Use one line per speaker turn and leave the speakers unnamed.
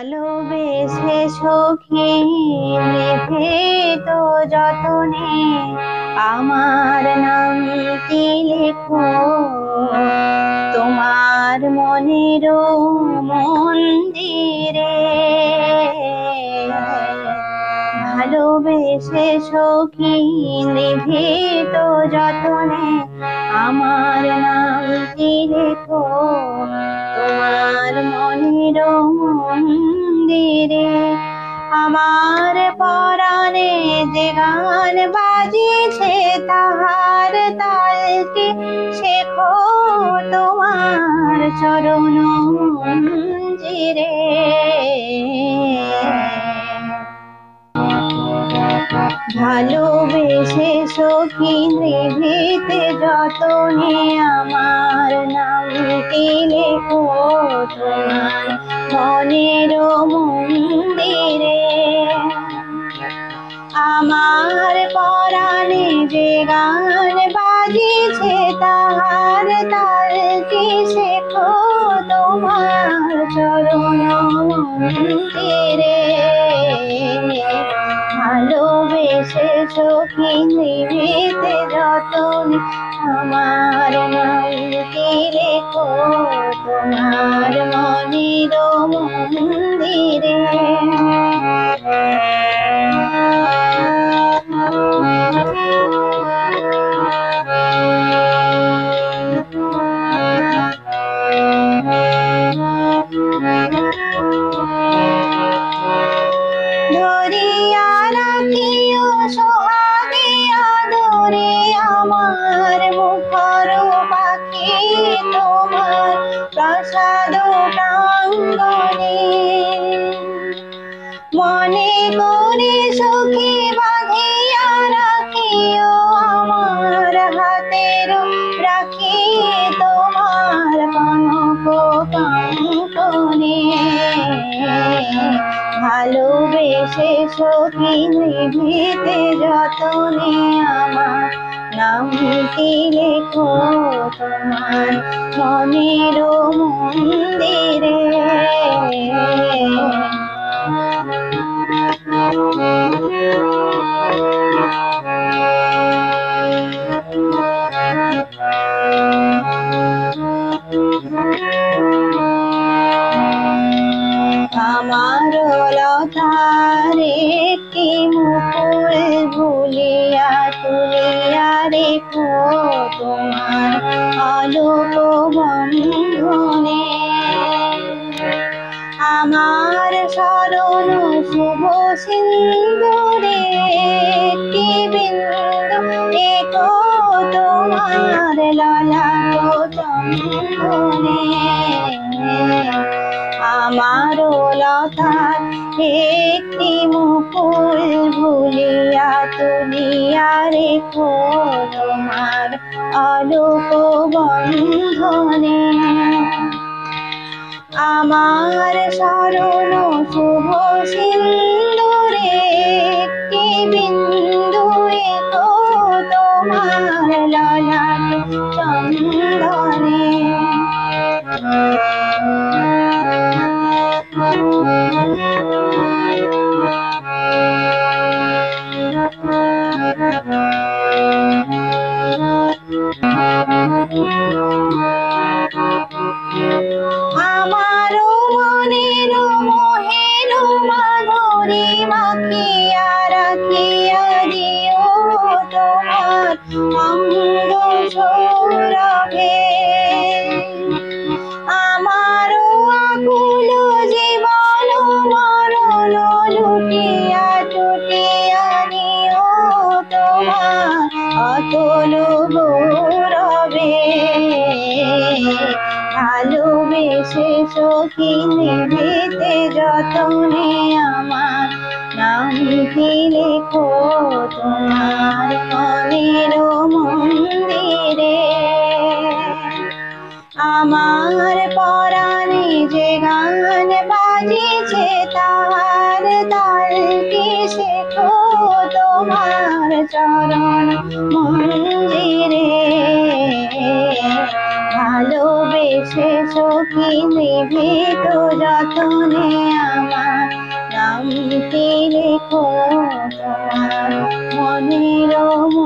ভালোবেসে সখী নিভৃত যতনে আমার নামটি লেখো তোমার মনের মন্দিরে। ভালোবেসে সখী নিভৃত যতনে আমার নামটি লেখো তোমার মনের মন্দিরে। আমার পরাণে যে গান বাজিছে তাহার তালটি শেখো তোমার চরণ মঞ্জিরে। ভালোবেসে সখী নিভৃত যতনে আমার নামটি লেখো তোমার মনের মন্দিরে। আমার পরাণে যে গান বাজিছে তাহার তালটি শেখো তোমার চরণ মন্দিরে। ভালোবেসে সখী নিভৃত যতনে আমার নামটি লেখো তোমার মনের মন্দিরে। ধরিয়া রাখিও সোহাগিয়া ধরে আমার মুখর পাখি তোমার প্রসাদ প্রাঙ্গণে। মনে করে সখী বাঁধিয়া রাখিও আমার হাতের রাখি তোমার কনক কাঙ্কণে। ভালোবেসে সখী নিভৃত যতনে আমার নামটি লেখো তোমার মনের মন্দিরে। আমার লতার একটি মুকুল ভুলিয়া তুলিয়া রেখো তোমার আলোক বন্ধনে। আমার শরণ শুভ সিন্দুরে একটি বিন্দু রেখো তোমার ললাট চন্দনে। আমার লতার একটি মুকুল ভুলিয়া তুলিয়া রেখো তোমার আলোক বন্ধনে। আমার শরণ শুভ সিন্দুরে একটি বিন্দু রেখো তোমার ললাট চন্দনে। আমার মনের মোহের মাধুরী মাখিয়া রাখিয়া দিও তোমার অঙ্গ সৌরভে। আমার আকুল জীবন মরণ লুটিয়া টুটিয়া নিও তোমার অতুল গৌরবে। ভালোবেসে সখী নিভৃত যতনে আমার নামটি লেখো তোমার মনের মন্দিরে। আমার পরাণে যে গান বাজিছে তাহার তালটি শেখো তোমার চরণ মঞ্জিরে। ভালোবেসে সখী নিভৃত যতনে আমার নামটি লেখো তোমার মনের